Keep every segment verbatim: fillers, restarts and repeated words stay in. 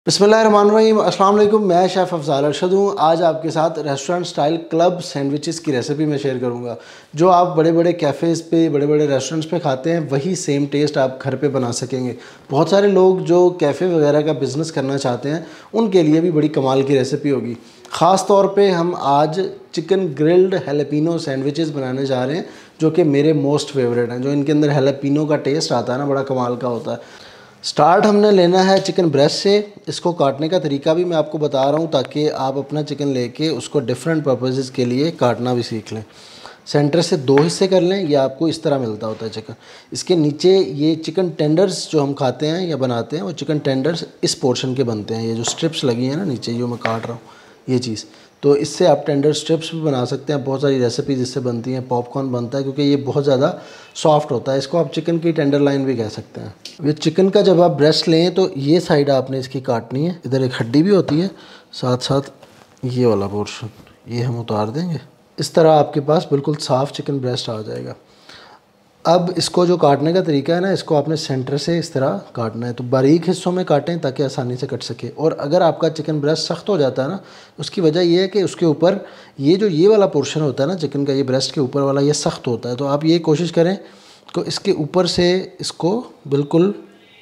बिस्मिल्लाहिर्रहमानिर्रहीम। अस्सलाम वालेकुम। मैं शेफ़ अफज़ाल अरशद हूँ। आज आपके साथ रेस्टोरेंट स्टाइल क्लब सैंडविचेस की रेसिपी मैं शेयर करूँगा। जो आप बड़े बड़े कैफ़ेज़ पे, बड़े बड़े रेस्टोरेंट्स पे खाते हैं, वही सेम टेस्ट आप घर पे बना सकेंगे। बहुत सारे लोग जो कैफ़े वगैरह का बिज़नेस करना चाहते हैं, उनके लिए भी बड़ी कमाल की रेसिपी होगी। ख़ास तौर पे हम आज चिकन ग्रिल्ड हैलापिनो सैंडविचेस बनाने जा रहे हैं, जो कि मेरे मोस्ट फेवरेट हैं। जो इनके अंदर हैलापिनो का टेस्ट आता है ना, बड़ा कमाल का होता है। स्टार्ट हमने लेना है चिकन ब्रेस्ट से। इसको काटने का तरीका भी मैं आपको बता रहा हूँ, ताकि आप अपना चिकन लेके उसको डिफरेंट पर्पसेस के लिए काटना भी सीख लें। सेंटर से दो हिस्से कर लें, ये आपको इस तरह मिलता होता है चिकन। इसके नीचे ये चिकन टेंडर्स जो हम खाते हैं या बनाते हैं, वो चिकन टेंडर्स इस पोर्शन के बनते हैं। ये जो स्ट्रिप्स लगी हैं ना नीचे, जो मैं काट रहा हूँ, ये चीज़, तो इससे आप टेंडर स्ट्रिप्स भी बना सकते हैं। बहुत सारी रेसिपीज इससे बनती हैं। पॉपकॉर्न बनता है, क्योंकि ये बहुत ज़्यादा सॉफ्ट होता है। इसको आप चिकन की टेंडर लाइन भी कह सकते हैं। ये चिकन का जब आप ब्रेस्ट लें तो ये साइड आपने इसकी काटनी है। इधर एक हड्डी भी होती है, साथ साथ ये वाला पोर्शन ये हम उतार देंगे। इस तरह आपके पास बिल्कुल साफ़ चिकन ब्रेस्ट आ जाएगा। अब इसको जो काटने का तरीका है ना, इसको आपने सेंटर से इस तरह काटना है। तो बारीक हिस्सों में काटें ताकि आसानी से कट सके। और अगर आपका चिकन ब्रेस्ट सख्त हो जाता है ना, उसकी वजह यह है कि उसके ऊपर ये जो ये वाला पोर्शन होता है ना चिकन का, ये ब्रेस्ट के ऊपर वाला, ये सख्त होता है। तो आप ये कोशिश करें तो इसके ऊपर से इसको बिल्कुल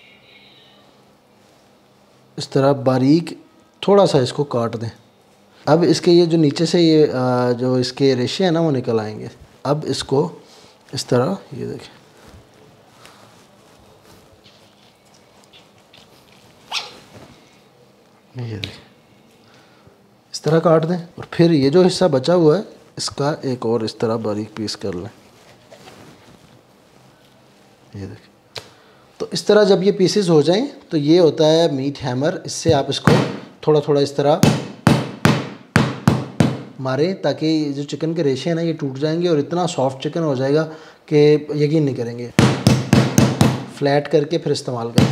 इस तरह बारीक थोड़ा सा इसको काट दें। अब इसके ये जो नीचे से ये जो इसके रेशे हैं ना, वो निकल आएंगे। अब इसको इस तरह, ये देखें, ये देखें, इस तरह काट दें। और फिर ये जो हिस्सा बचा हुआ है, इसका एक और इस तरह बारीक पीस कर लें। ये देखें। तो इस तरह जब ये पीसेस हो जाएं, तो ये होता है मीट हैमर। इससे आप इसको थोड़ा थोड़ा इस तरह मारें, ताकि ये जो चिकन के रेशे हैं ना, ये टूट जाएंगे और इतना सॉफ्ट चिकन हो जाएगा कि यकीन नहीं करेंगे। फ्लैट करके फिर इस्तेमाल करें।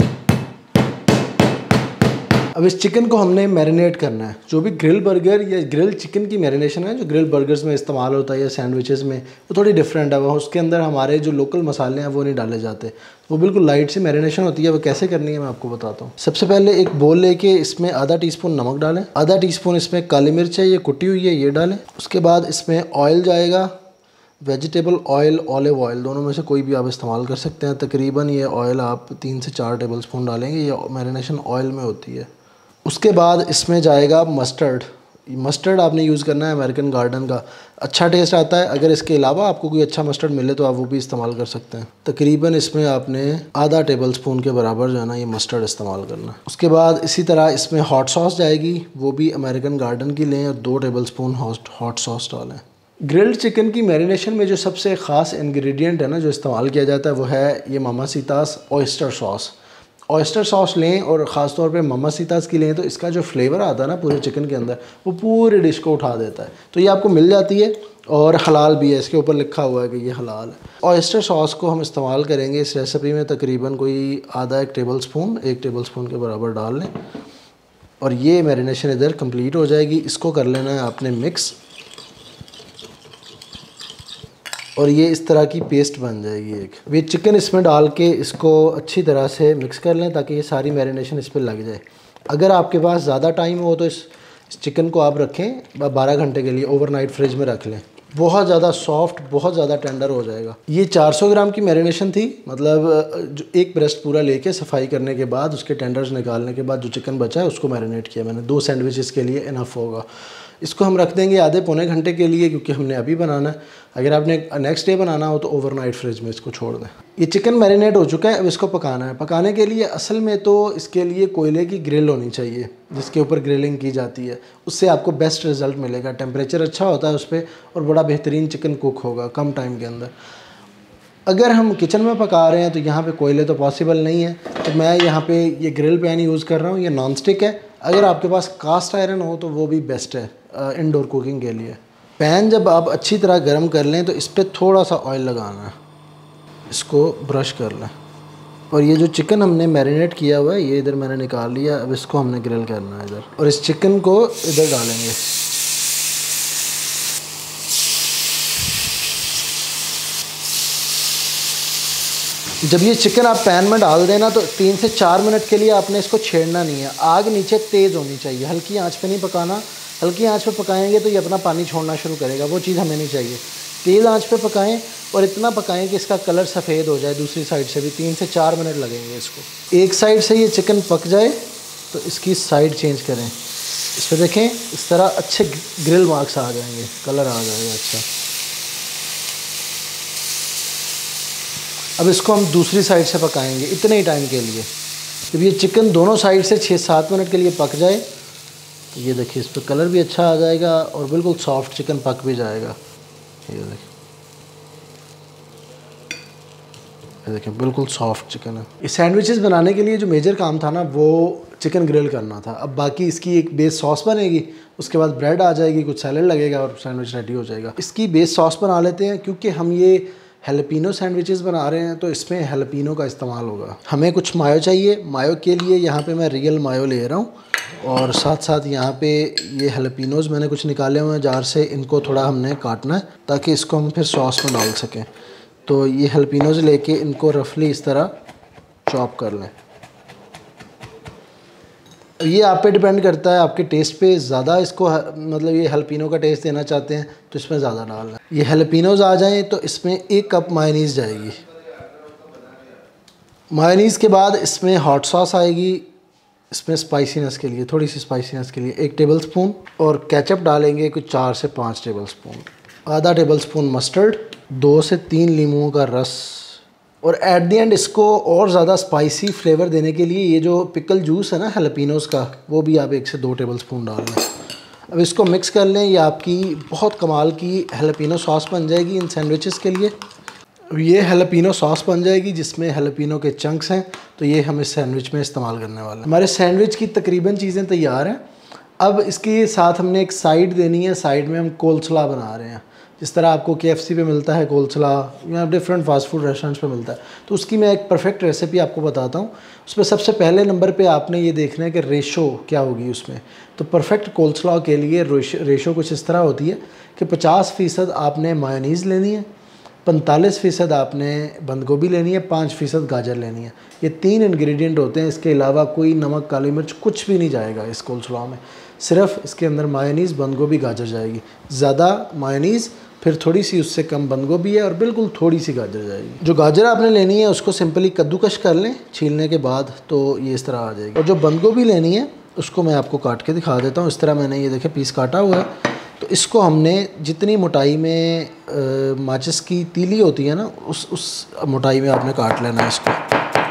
अब इस चिकन को हमने मैरिनेट करना है। जो भी ग्रिल बर्गर या ग्रिल चिकन की मैरिनेशन है, जो ग्रिल बर्गर्स में इस्तेमाल होता है या सैंडविचेस में, वो थोड़ी डिफरेंट है। वो उसके अंदर हमारे जो लोकल मसाले हैं वो नहीं डाले जाते। वो बिल्कुल लाइट सी मैरिनेशन होती है। वो कैसे करनी है मैं आपको बताता हूँ। सबसे पहले एक बोल लेके इसमें आधा टीस्पून नमक डालें, आधा टीस्पून इसमें काली मिर्च है, ये कुटी हुई है, ये डालें। उसके बाद इसमें ऑयल जाएगा, वेजिटेबल ऑयल, ऑलिव ऑयल, दोनों में से कोई भी आप इस्तेमाल कर सकते हैं। तकरीबन ये ऑयल आप तीन से चार टेबल स्पून डालेंगे। ये मैरिनेशन ऑयल में होती है। उसके बाद इसमें जाएगा मस्टर्ड। मस्टर्ड आपने यूज़ करना है अमेरिकन गार्डन का, अच्छा टेस्ट आता है। अगर इसके अलावा आपको कोई अच्छा मस्टर्ड मिले तो आप वो भी इस्तेमाल कर सकते हैं। तकरीबन इसमें आपने आधा टेबल स्पून के बराबर जो है ना, ये मस्टर्ड इस्तेमाल करना है। उसके बाद इसी तरह इसमें हॉट सॉस जाएगी, वो भी अमेरिकन गार्डन की लें और दो टेबल स्पून हॉट सॉस डालें। ग्रिल्ड चिकन की मैरिनेशन में जो सबसे ख़ास इंग्रेडिएंट है ना, जो इस्तेमाल किया जाता है, वो है ये Mamasitas oyster sauce. Oyster sauce लें और ख़ास तौर पे मामासितास की लें, तो इसका जो फ्लेवर आता है ना पूरे चिकन के अंदर, वो पूरे डिश को उठा देता है। तो ये आपको मिल जाती है और हलाल भी है, इसके ऊपर लिखा हुआ है कि ये हलाल है। ऑयस्टर सॉस को हम इस्तेमाल करेंगे इस रेसिपी में। तकरीबन कोई आधा एक टेबल स्पून एक टेबल स्पून के बराबर डाल लें। और ये मैरिनेशन इधर कंप्लीट हो जाएगी। इसको कर लेना है आपने मिक्स, और ये इस तरह की पेस्ट बन जाएगी एक। ये चिकन इसमें डाल के इसको अच्छी तरह से मिक्स कर लें, ताकि ये सारी मैरिनेशन इस पर लग जाए। अगर आपके पास ज़्यादा टाइम हो तो इस, इस चिकन को आप रखें बारह घंटे के लिए, ओवरनाइट फ्रिज में रख लें। बहुत ज़्यादा सॉफ्ट, बहुत ज़्यादा टेंडर हो जाएगा। ये चार सौ ग्राम की मैरिनेशन थी। मतलब जो एक ब्रेस्ट पूरा लेके सफाई करने के बाद, उसके टेंडर्स निकालने के बाद जो चिकन बचा है उसको मैरिनेट किया मैंने। दो सैंडविचेस के लिए इनफ होगा। इसको हम रख देंगे आधे पौने घंटे के लिए, क्योंकि हमने अभी बनाना है। अगर आपने नेक्स्ट डे बनाना हो तो ओवरनाइट फ्रिज में इसको छोड़ दें। ये चिकन मैरिनेट हो चुका है। अब इसको पकाना है। पकाने के लिए असल में तो इसके लिए कोयले की ग्रिल होनी चाहिए, जिसके ऊपर ग्रिलिंग की जाती है। उससे आपको बेस्ट रिज़ल्ट मिलेगा। टेम्परेचर अच्छा होता है उस पर, और बड़ा बेहतरीन चिकन कुक होगा कम टाइम के अंदर। अगर हम किचन में पका रहे हैं तो यहाँ पे कोयले तो पॉसिबल नहीं है, तो मैं यहाँ पे ये ग्रिल पैन यूज़ कर रहा हूँ। ये नॉन स्टिक है। अगर आपके पास कास्ट आयरन हो तो वो भी बेस्ट है इंडोर कुकिंग के लिए। पैन जब आप अच्छी तरह गर्म कर लें तो इस पर थोड़ा सा ऑयल लगाना है, इसको ब्रश कर लें। और ये जो चिकन हमने मैरिनेट किया हुआ है, ये इधर मैंने निकाल लिया। अब इसको हमने ग्रिल करना है इधर, और इस चिकन को इधर डालेंगे। जब ये चिकन आप पैन में डाल देना तो तीन से चार मिनट के लिए आपने इसको छेड़ना नहीं है। आग नीचे तेज़ होनी चाहिए, हल्की आंच पे नहीं पकाना। हल्की आंच पे पकाएंगे तो ये अपना पानी छोड़ना शुरू करेगा, वो चीज़ हमें नहीं चाहिए। तेज़ आंच पे पकाएं और इतना पकाएं कि इसका कलर सफ़ेद हो जाए। दूसरी साइड से भी तीन से चार मिनट लगेंगे इसको। एक साइड से ये चिकन पक जाए तो इसकी साइड चेंज करें। इस पर देखें, इस तरह अच्छे ग्रिल मार्क्स आ जाएंगे, कलर आ जाएगा अच्छा। अब इसको हम दूसरी साइड से पकाएंगे इतने ही टाइम के लिए। जब ये चिकन दोनों साइड से छः सात मिनट के लिए पक जाए तो ये देखिए, इस पर कलर भी अच्छा आ जाएगा और बिल्कुल सॉफ्ट चिकन पक भी जाएगा। ये देखिए, ये देखिए बिल्कुल सॉफ्ट चिकन है। इस सैंडविचेस बनाने के लिए जो मेजर काम था ना, वो चिकन ग्रिल करना था। अब बाकी इसकी एक बेस सॉस बनेगी, उसके बाद ब्रेड आ जाएगी, कुछ सैलड लगेगा और सैंडविच रेडी हो जाएगा। इसकी बेस सॉस बना लेते हैं, क्योंकि हम ये हेलपिनो सैंडविचेस बना रहे हैं तो इसमें हेलपिनो का इस्तेमाल होगा। हमें कुछ मायो चाहिए। मायो के लिए यहाँ पे मैं रियल मायो ले रहा हूँ और साथ साथ यहाँ पे ये हेलपिनोज़ मैंने कुछ निकाले हुए हैं जार से। इनको थोड़ा हमने काटना है ताकि इसको हम फिर सॉस में डाल सकें। तो ये हेलपिनोज़ लेके इनको रफली इस तरह चॉप कर लें। ये आप पे डिपेंड करता है, आपके टेस्ट पे। ज़्यादा इसको मतलब ये हेलपिनो का टेस्ट देना चाहते हैं तो इसमें ज़्यादा डालना। ये हेलपिनोज़ आ जाएं तो इसमें एक कप मायोनीज़ जाएगी। मायोनीज़ के बाद इसमें हॉट सॉस आएगी, इसमें स्पाइसीनेस के लिए, थोड़ी सी स्पाइसीनेस के लिए एक टेबल स्पून। और केचप डालेंगे कुछ चार से पाँच टेबल स्पून। आधा टेबल स्पून मस्टर्ड, दो से तीन लीमू का रस। और एट द एंड इसको और ज़्यादा स्पाइसी फ्लेवर देने के लिए ये जो पिकल जूस है ना हेलपिनोज़ का, वो भी आप एक से दो टेबल स्पून डाल लें। अब इसको मिक्स कर लें। ये आपकी बहुत कमाल की हेलपिनो सॉस बन जाएगी इन सैंडविचेस के लिए। अब ये हेलपिनो सॉस बन जाएगी जिसमें हेलपिनो के चंक्स हैं, तो ये हम इस सैंडविच में इस्तेमाल करने वाले हैं। हमारे सैंडविच की तकरीबन चीज़ें तैयार हैं। अब इसके साथ हमने एक साइड देनी है। साइड में हम कोलस्ला बना रहे हैं, जिस तरह आपको के एफ सी पे मिलता है कोलस्ला या डिफरेंट फास्ट फूड रेस्टोरेंट्स पे मिलता है। तो उसकी मैं एक परफेक्ट रेसिपी आपको बताता हूँ। उसमें सबसे पहले नंबर पे आपने ये देखना है कि रेशो क्या होगी उसमें। तो परफेक्ट कोलस्ला के लिए रेशो कुछ इस तरह होती है कि पचास फ़ीसद आपने मायोनीज़ लेनी है, पैंतालीस फ़ीसद आपने बंद गोभी लेनी है, पाँच फ़ीसद गाजर लेनी है। ये तीन इंग्रेडिएंट होते हैं। इसके अलावा कोई नमक, काली मिर्च कुछ भी नहीं जाएगा इस कोलस्ला में। सिर्फ इसके अंदर मायोनीज़, बंद गोभी, गाजर जाएगी। ज़्यादा मायोनीज़, फिर थोड़ी सी उससे कम बंद गोभी है और बिल्कुल थोड़ी सी गाजर जाएगी। जो गाजर आपने लेनी है उसको सिंपली कद्दूकश कर लें छीलने के बाद, तो ये इस तरह आ जाएगी। और जो बंद गोभी लेनी है उसको मैं आपको काट के दिखा देता हूँ। इस तरह मैंने ये देखे पीस काटा हुआ है। तो इसको हमने जितनी मोटाई में आ, माचिस की तीली होती है ना, उस उस मोटाई में आपने काट लेना है इसको।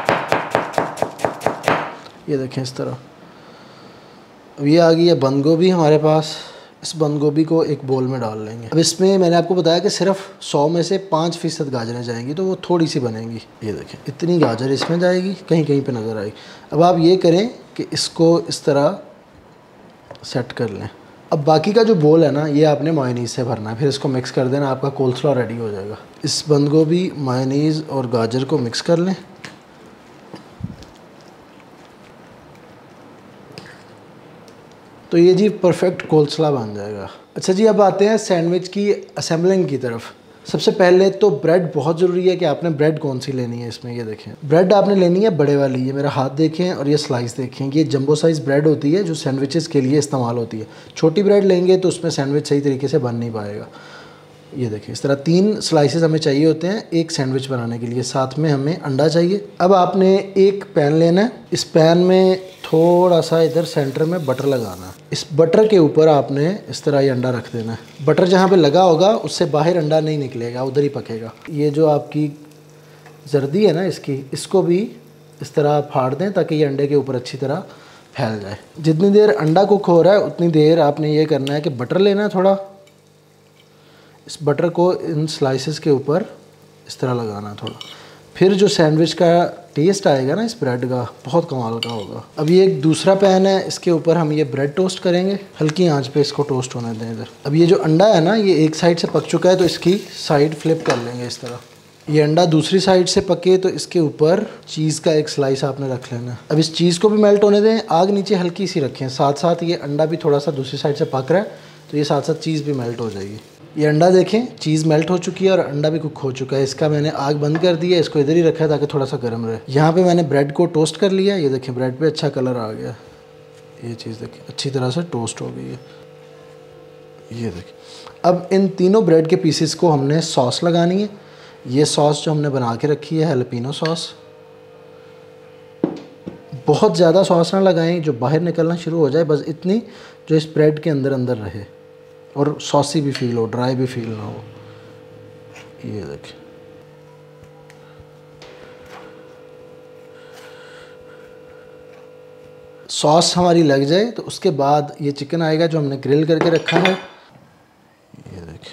ये देखें इस तरह। अब ये आ गई है बंद गोभी हमारे पास। इस बंद गोभी को एक बोल में डाल लेंगे। अब इसमें मैंने आपको बताया कि सिर्फ सौ में से पाँच फ़ीसद गाजरें जाएंगी, तो वो थोड़ी सी बनेंगी। ये देखें इतनी गाजर इसमें जाएगी, कहीं कहीं पे नज़र आएगी। अब आप ये करें कि इसको इस तरह सेट कर लें। अब बाकी का जो बोल है ना, ये आपने मायोनीज़ से भरना है, फिर इसको मिक्स कर देना, आपका कोलस्ला रेडी हो जाएगा। इस बंद गोभी, मायोनीज़ और गाजर को मिक्स कर लें। तो ये जी परफेक्ट कोलस्ला बन जाएगा। अच्छा जी, अब आते हैं सैंडविच की असेंबलिंग की तरफ। सबसे पहले तो ब्रेड बहुत ज़रूरी है कि आपने ब्रेड कौन सी लेनी है इसमें। ये देखें, ब्रेड आपने लेनी है बड़े वाली। ये मेरा हाथ देखें और ये स्लाइस देखें। ये जंबो साइज़ ब्रेड होती है जो सैंडविचेस के लिए इस्तेमाल होती है। छोटी ब्रेड लेंगे तो उसमें सैंडविच सही तरीके से बन नहीं पाएगा। ये देखिए इस तरह तीन स्लाइसेस हमें चाहिए होते हैं एक सैंडविच बनाने के लिए। साथ में हमें अंडा चाहिए। अब आपने एक पैन लेना है। इस पैन में थोड़ा सा इधर सेंटर में बटर लगाना है। इस बटर के ऊपर आपने इस तरह ये अंडा रख देना है। बटर जहाँ पे लगा होगा उससे बाहर अंडा नहीं निकलेगा, उधर ही पकेगा। ये जो आपकी जर्दी है ना इसकी, इसको भी इस तरह फाड़ दें ताकि ये अंडे के ऊपर अच्छी तरह फैल जाए। जितनी देर अंडा कुक हो रहा है उतनी देर आपने ये करना है कि बटर लेना है थोड़ा। इस बटर को इन स्लाइसेस के ऊपर इस तरह लगाना थोड़ा। फिर जो सैंडविच का टेस्ट आएगा ना इस ब्रेड का, बहुत कमाल का होगा। अब ये एक दूसरा पैन है, इसके ऊपर हम ये ब्रेड टोस्ट करेंगे। हल्की आंच पे इसको टोस्ट होने दें इधर। अब ये जो अंडा है ना, ये एक साइड से पक चुका है तो इसकी साइड फ्लिप कर लेंगे इस तरह। ये अंडा दूसरी साइड से पके तो इसके ऊपर चीज़ का एक स्लाइस आपने रख लेना है। अब इस चीज़ को भी मेल्ट होने दें। आग नीचे हल्की सी रखें। साथ साथ ये अंडा भी थोड़ा सा दूसरी साइड से पक रहा है तो ये साथ साथ चीज़ भी मेल्ट हो जाएगी। ये अंडा देखें, चीज़ मेल्ट हो चुकी है और अंडा भी कुक हो चुका है। इसका मैंने आग बंद कर दी है, इसको इधर ही रखा है ताकि थोड़ा सा गर्म रहे। यहाँ पे मैंने ब्रेड को टोस्ट कर लिया, ये देखें ब्रेड पे अच्छा कलर आ गया। ये चीज़ देखें अच्छी तरह से टोस्ट हो गई है, ये देखें। अब इन तीनों ब्रेड के पीसेस को हमने सॉस लगानी है। ये सॉस जो हमने बना के रखी है हैलोपिनो सॉस। बहुत ज़्यादा सॉस ना लगाएं जो बाहर निकलना शुरू हो जाए, बस इतनी जो इस ब्रेड के अंदर अंदर रहे और सॉसी भी फील हो, ड्राई भी फील ना हो। ये देखें, सॉस हमारी लग जाए तो उसके बाद ये चिकन आएगा जो हमने ग्रिल करके रखा है। ये देखें,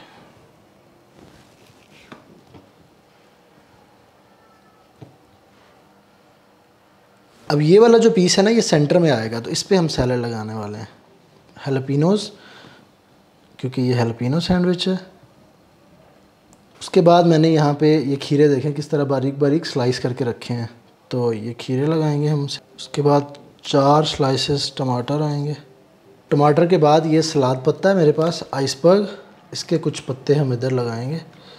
अब ये वाला जो पीस है ना, ये सेंटर में आएगा, तो इस पे हम सैलड लगाने वाले हैं, हैलोपिनोज, क्योंकि ये हैलोपिनो सैंडविच है। उसके बाद मैंने यहाँ पे ये खीरे देखें किस तरह बारीक बारीक स्लाइस करके रखे हैं, तो ये खीरे लगाएंगे हम। उसके बाद चार स्लाइसेस टमाटर आएंगे। टमाटर के बाद ये सलाद पत्ता है मेरे पास, आइसबर्ग, इसके कुछ पत्ते हम इधर लगाएंगे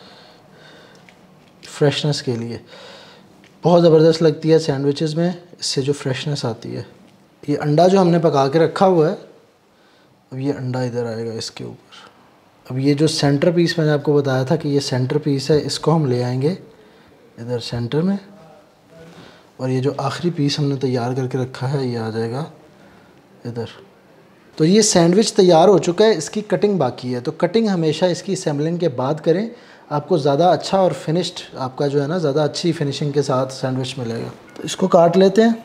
फ्रेशनेस के लिए। बहुत ज़बरदस्त लगती है सैंडविचेस में, इससे जो फ्रेशनेस आती है। ये अंडा जो हमने पका के रखा हुआ है, अब ये अंडा इधर आएगा इसके ऊपर। अब ये जो सेंटर पीस मैंने आपको बताया था कि ये सेंटर पीस है, इसको हम ले आएंगे इधर सेंटर में, और ये जो आखिरी पीस हमने तैयार करके रखा है ये आ जाएगा इधर। तो ये सैंडविच तैयार हो चुका है, इसकी कटिंग बाकी है। तो कटिंग हमेशा इसकी असेंबलिंग के बाद करें, आपको ज़्यादा अच्छा और फिनिश्ड आपका जो है ना, ज़्यादा अच्छी फिनिशिंग के साथ सैंडविच मिलेगा। तो इसको काट लेते हैं।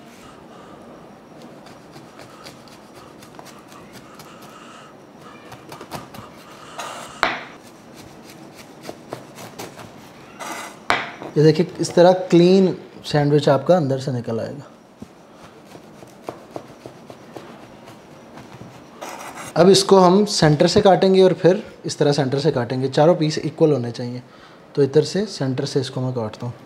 ये देखिए इस तरह क्लीन सैंडविच आपका अंदर से निकल आएगा। अब इसको हम सेंटर से काटेंगे और फिर इस तरह सेंटर से काटेंगे, चारों पीस इक्वल होने चाहिए। तो इधर से सेंटर से इसको मैं काटता हूँ।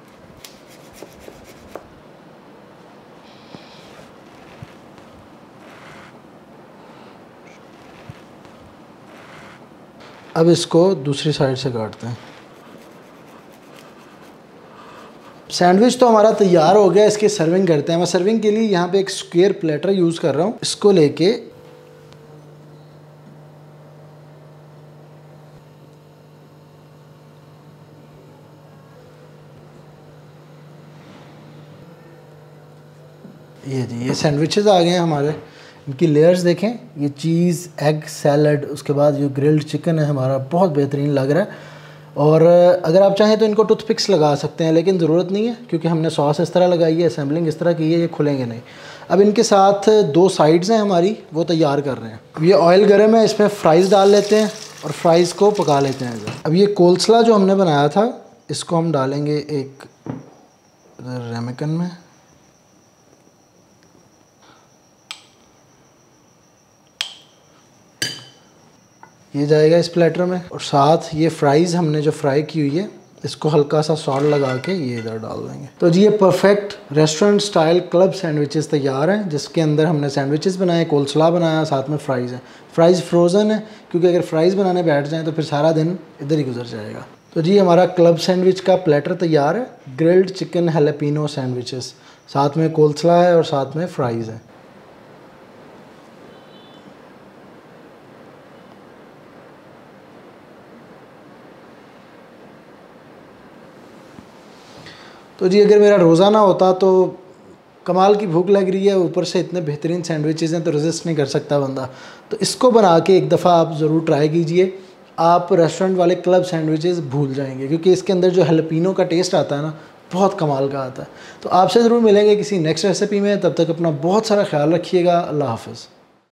अब इसको दूसरी साइड से काटते हैं। सैंडविच तो हमारा तैयार हो गया, इसकी सर्विंग करते हैं। मैं सर्विंग के लिए यहाँ पे एक स्क्वायर प्लेटर यूज़ कर रहा हूँ। इसको लेके ये जी ये सैंडविचेस आ गए हैं हमारे। इनकी लेयर्स देखें, ये चीज़, एग, सैलड, उसके बाद जो ग्रिल्ड चिकन है हमारा, बहुत बेहतरीन लग रहा है। और अगर आप चाहें तो इनको टूथपिक्स लगा सकते हैं, लेकिन ज़रूरत नहीं है क्योंकि हमने सॉस इस तरह लगाई है, असेंबलिंग इस तरह की है, ये खुलेंगे नहीं। अब इनके साथ दो साइड्स हैं हमारी, वो तैयार कर रहे हैं। ये ऑयल गर्म है, इसमें फ़्राइज़ डाल लेते हैं और फ्राइज़ को पका लेते हैं। अब ये कोलस्ला जो हमने बनाया था, इसको हम डालेंगे एक रेमिकन में। ये जाएगा इस प्लेटर में, और साथ ये फ्राइज़ हमने जो फ्राई की हुई है, इसको हल्का सा सॉल्ट लगा के ये इधर डाल देंगे। तो जी ये perfect restaurant style club sandwiches तैयार हैं, जिसके अंदर हमने सैंडविचेस बनाए, कोलस्ला बनाया, साथ में फ़्राइज़ है। फ़्राइज़ फ्रोज़न है क्योंकि अगर फ़्राइज़ बनाने बैठ जाएँ तो फिर सारा दिन इधर ही गुजर जाएगा। तो जी हमारा क्लब सैंडविच का प्लेटर तैयार है, ग्रिल्ड चिकन हैलोपिनो सैंडविचेस, साथ में कोलस्ला है और साथ में फ़्राइज़ है। तो जी अगर मेरा रोज़ा ना होता तो कमाल की भूख लग रही है, ऊपर से इतने बेहतरीन सैंडविचेस हैं तो रेजिस्ट नहीं कर सकता बंदा। तो इसको बना के एक दफ़ा आप ज़रूर ट्राई कीजिए, आप रेस्टोरेंट वाले क्लब सैंडविचेस भूल जाएंगे, क्योंकि इसके अंदर जो हैलोपिनो का टेस्ट आता है ना, बहुत कमाल का आता है। तो आपसे ज़रूर मिलेंगे किसी नेक्स्ट रेसिपी में, तब तक अपना बहुत सारा ख्याल रखिएगा। अल्लाह हाफ़िज़।